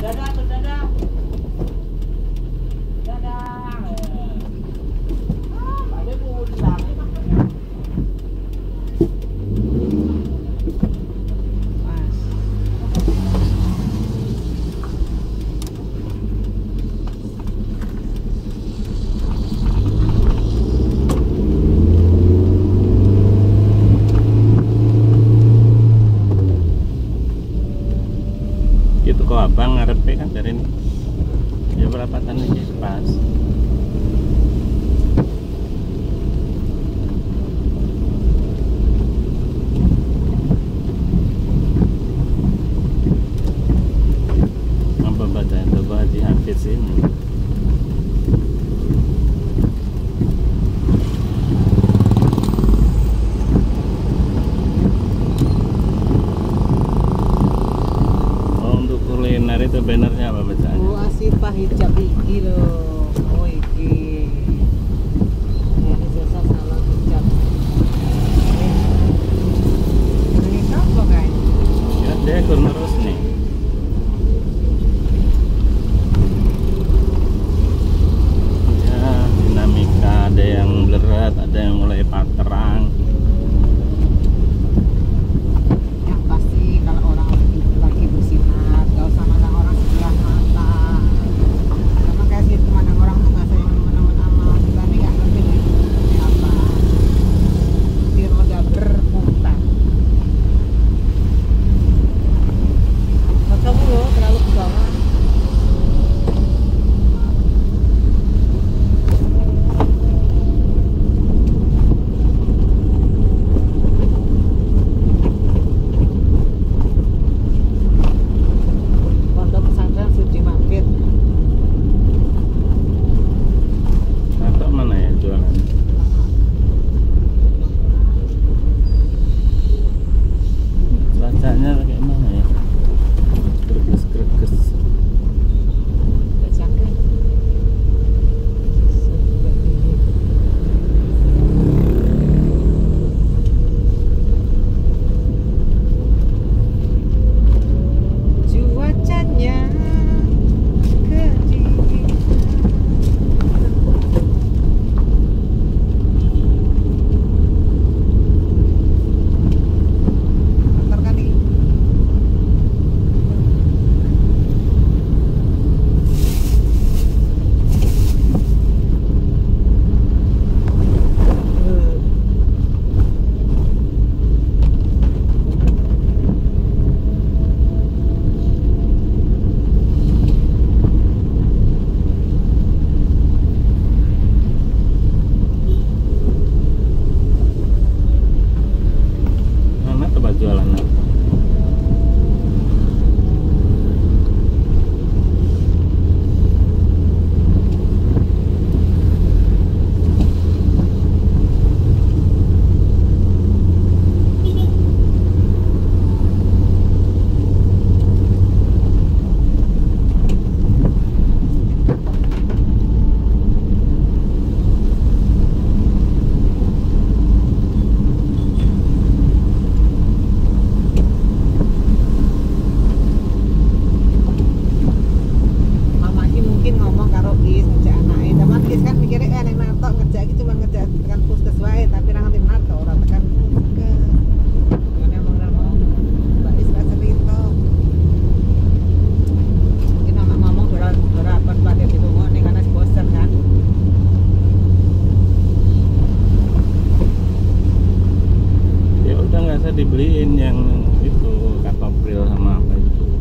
Dadah, dadah. Dadah. Ada pulang. Gitu kok abang ngarepe kan dari ini ya berapa tan aja pas apa baca itu di Hafiz ini kuliner itu bannernya apa bacaannya? Oh, Asifah hijab iki lho. Oh iki. Ini jasa salah hijab. Ini apa guys? Ya dia terus nih. Ya dinamika ada yang berat, ada yang mulai paterang. Yang pasti kalau orang lagi bersinar gak usah mandang orang sebelah mata, sama kayak gitu mandang orang tuh gak sayang teman-teman amat, tapi gak ngerti deh ini apa di roda berputar. Kamu loh terlalu ke bawah. Pondok pesantren Suci Mampir. Atau mana ya jualan? Cuacanya kayak mana ya? Greges-greges. Bacakan. Cuacanya kedinginan. Motor kan nih. Mana tempat jualan apa? Mama iki mungkin ngomong karo Is ngejak anake. Teman Is kan mikirnya kan enak tok ngejak iki cuma ngejak tekan puskes wae, tapi ra ngerti menar tok ora tekan puskes. Ngene ngomong Mbak Is gak cerita. Mungkin mama ngomong berapa pada gitu ngene karena bosan kan. Ya udah nggak usah dibeliin yang itu Katopril sama apa itu.